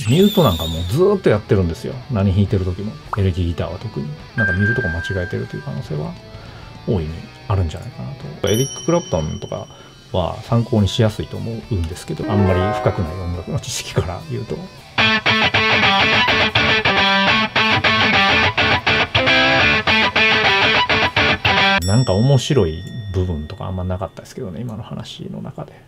ミュートなんかもうずーっとやってるんですよ。何弾いてる時も。エレキギターは特に。なんか見るとこ間違えてるという可能性は大いにあるんじゃないかなと。エリック・クラプトンとかは参考にしやすいと思うんですけど、あんまり深くない音楽の知識から言うと。なんか面白い部分とかあんまなかったですけどね、今の話の中で。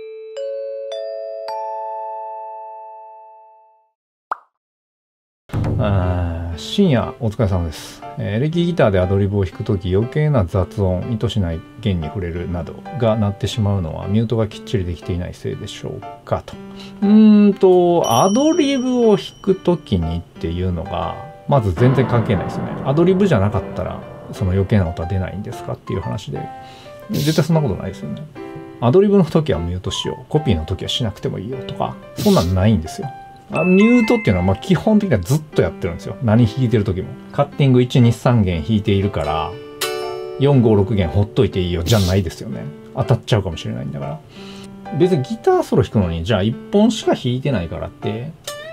深夜お疲れ様です。エレキギターでアドリブを弾くとき余計な雑音、意図しない弦に触れるなどが鳴ってしまうのはミュートがきっちりできていないせいでしょうかと。アドリブを弾くときにっていうのがまず全然関係ないですよね。アドリブじゃなかったらその余計な音は出ないんですかっていう話で、絶対そんなことないですよね。アドリブの時はミュートしよう、コピーの時はしなくてもいいよとか、そんなんないんですよ。ミュートっていうのはまあ基本的にはずっとやってるんですよ。何弾いてる時も。カッティング1、2、3弦弾いているから4、5、6弦ほっといていいよじゃないですよね。当たっちゃうかもしれないんだから。別にギターソロ弾くのにじゃあ1本しか弾いてないからって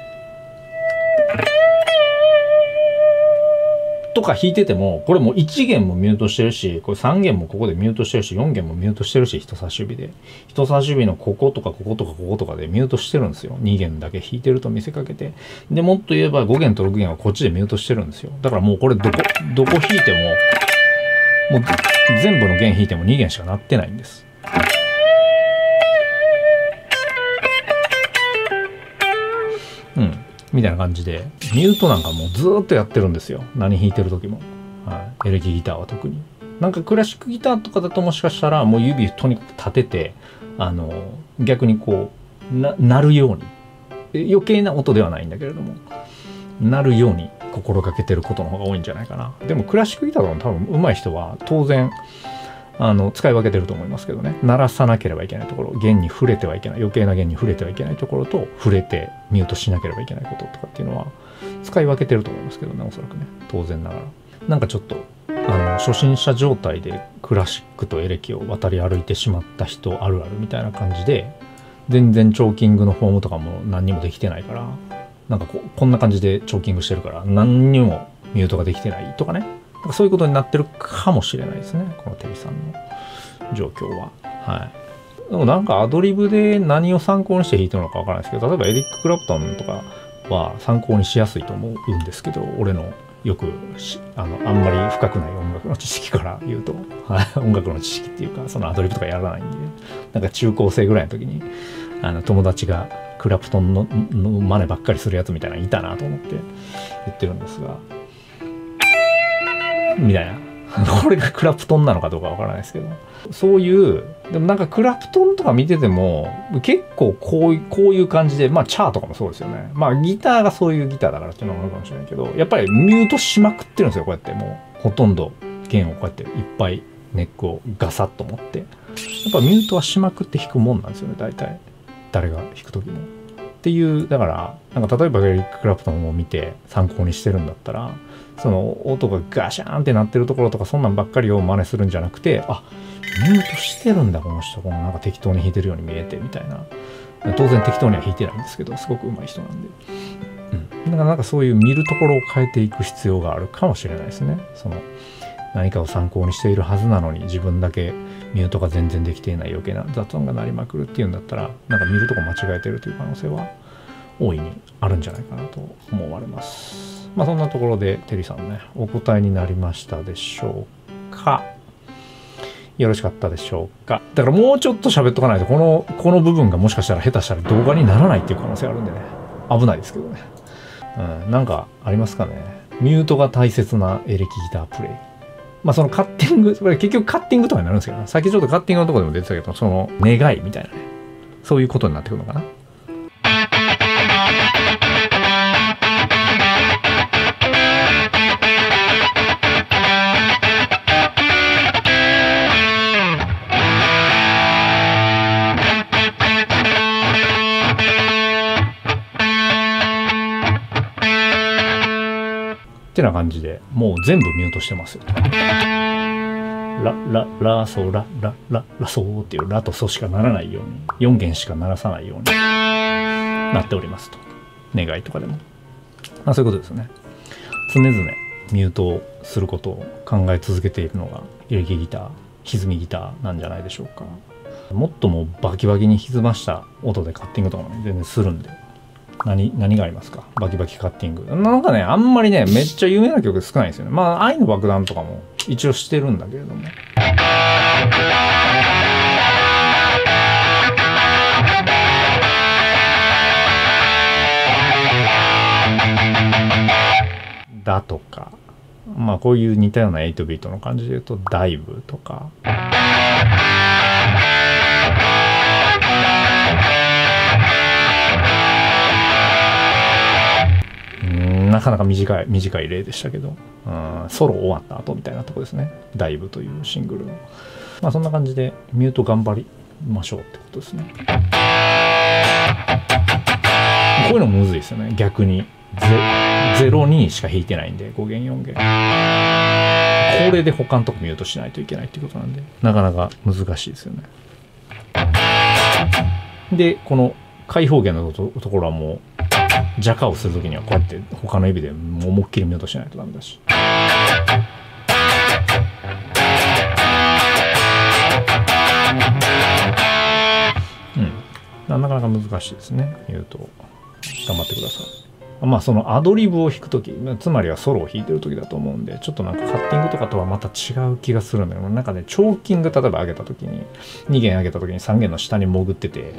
とか弾いてても、これもう1弦もミュートしてるし、これ3弦もここでミュートしてるし、4弦もミュートしてるし、人差し指で。人差し指のこことかこことかこことかでミュートしてるんですよ。2弦だけ弾いてると見せかけて。で、もっと言えば5弦と6弦はこっちでミュートしてるんですよ。だからもうこれどこ弾いても、もう全部の弦弾いても2弦しか鳴ってないんです。みたいな感じで、ミュートなんかもうずーっとやってるんですよ。何弾いてる時も。エレキギターは特に。なんかクラシックギターとかだともしかしたらもう指とにかく立てて、逆にこう、鳴るように。余計な音ではないんだけれども、鳴るように心がけてることの方が多いんじゃないかな。でもクラシックギターの多分上手い人は当然、使い分けてると思いますけどね。鳴らさなければいけないところ、弦に触れてはいけない、余計な弦に触れてはいけないところと、触れてミュートしなければいけないこととかっていうのは、使い分けてると思いますけどね、おそらくね。当然ながら。なんかちょっと、初心者状態でクラシックとエレキを渡り歩いてしまった人あるあるみたいな感じで、全然チョーキングのフォームとかも何にもできてないから、なんかこんな感じでチョーキングしてるから、何にもミュートができてないとかね。そういうことになってるかもしれないですね、このテリさんの状況は。はい。でもなんかアドリブで何を参考にして弾いてるのかわからないですけど、例えばエリック・クラプトンとかは参考にしやすいと思うんですけど、俺のよくあんまり深くない音楽の知識から言うと、はい、音楽の知識っていうか、そのアドリブとかやらないんで、なんか中高生ぐらいの時に友達がクラプトンの真似ばっかりするやつみたいなのいたなと思って言ってるんですが、みたいな。これがクラプトンなのかどうかわからないですけど。そういう、でもなんかクラプトンとか見てても、結構こういう感じで、まあチャーとかもそうですよね。まあギターがそういうギターだからっていうのもあるかもしれないけど、やっぱりミュートしまくってるんですよ、こうやって。もうほとんど弦をこうやっていっぱいネックをガサッと持って。やっぱミュートはしまくって弾くもんなんですよね、大体。誰が弾く時も。っていう、だから、なんか例えばエリック・クラプトンを見て参考にしてるんだったら、その音がガシャーンって鳴ってるところとかそんなんばっかりを真似するんじゃなくて、あ、ミュートしてるんだこの人、このなんか適当に弾いてるように見えてみたいな。当然適当には弾いてないんですけど、すごく上手い人なんで。だからなんかそういう見るところを変えていく必要があるかもしれないですね。その何かを参考にしているはずなのに自分だけミュートが全然できていない余計な雑音が鳴りまくるっていうんだったら、なんか見るとこ間違えてるという可能性は大いにあるんじゃないかなと思われます。まあそんなところでテリーさんね、お答えになりましたでしょうか。よろしかったでしょうか。だからもうちょっと喋っとかないと、この部分がもしかしたら下手したら動画にならないっていう可能性あるんでね。危ないですけどね。なんかありますかね。ミュートが大切なエレキギタープレイ。まあそのカッティング、これ結局カッティングとかになるんですけどね。さっきちょっとカッティングのところでも出てたけど、その願いみたいなね。そういうことになってくるのかな。ってな感じでもう全部ミュートしてますよ。ラソラソーっていうラとソしかならないように4弦しか鳴らさないようになっておりますと。 願いとかでも。まあそういうことですよね。常々ミュートをすることを考え続けているのがエレキギター、歪みギターなんじゃないでしょうか。もっともバキバキに歪ました音でカッティングとかも、ね、全然するんで。何がありますか？バキバキカッティング。なんかね、あんまりね、めっちゃ有名な曲少ないんですよね。まあ、愛の爆弾とかも一応してるんだけれども。だとか、まあこういう似たような8ビートの感じで言うと、ダイブとか。なかなか短い例でしたけど、ソロ終わった後みたいなとこですね。ダイブというシングルの。まあそんな感じでミュート頑張りましょうってことですね。こういうのむずいですよね、逆に。02しか弾いてないんで、5弦4弦。これで他のとこミュートしないといけないってことなんで、なかなか難しいですよね。で、この開放弦のところはもう、ジャカをするときにはこうやって他の指で思いっきりミュートしないとダメだし。なかなか難しいですね、ミュート。頑張ってください。まあそのアドリブを弾くとき、つまりはソロを弾いてるときだと思うんで、ちょっとなんかカッティングとかとはまた違う気がするんだけど、なんかね、チョーキング例えば上げたときに、2弦上げたときに3弦の下に潜ってて、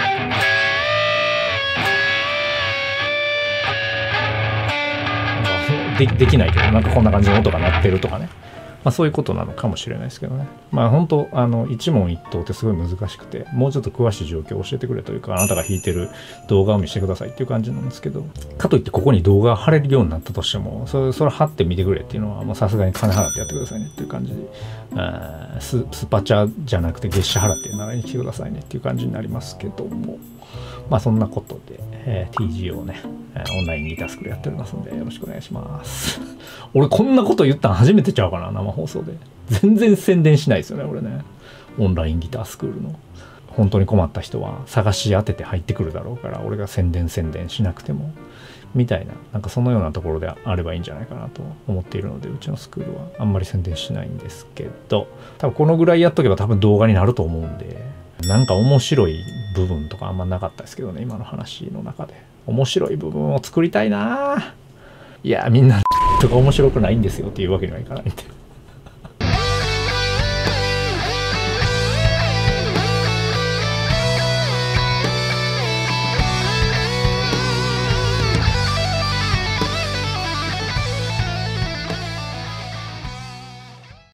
できないけど、なんかこんな感じの音が鳴ってるとかね。まあそういうことなのかもしれないですけどね。まあ本当一問一答ってすごい難しくて、もうちょっと詳しい状況を教えてくれというか、あなたが弾いてる動画を見せてくださいっていう感じなんですけど、かといってここに動画が貼れるようになったとしても、それ貼ってみてくれっていうのは、もうさすがに金払ってやってくださいねっていう感じで、スパチャじゃなくて月謝払って習いに来てくださいねっていう感じになりますけども、まあそんなことで、TGO をね、オンラインギタースクールやっておりますのでよろしくお願いします。俺こんなこと言ったの初めてちゃうかな、生放送で。全然宣伝しないですよね、俺ね。オンラインギタースクールの。本当に困った人は探し当てて入ってくるだろうから、俺が宣伝しなくても。みたいな、なんかそのようなところであればいいんじゃないかなと思っているので、うちのスクールはあんまり宣伝しないんですけど、多分このぐらいやっとけば多分動画になると思うんで、なんか面白い部分とかあんまなかったですけどね、今の話の中で。面白い部分を作りたいなぁ。いや、みんなとか面白くないんですよっていうわけにはいかないんで。